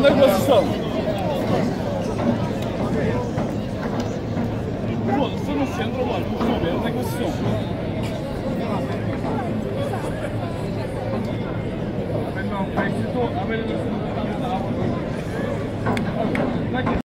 Onde é que vocês estão? Pô, estou no centro, mano. Não estou a ver. Onde é que vocês estão? Não, estou a ver.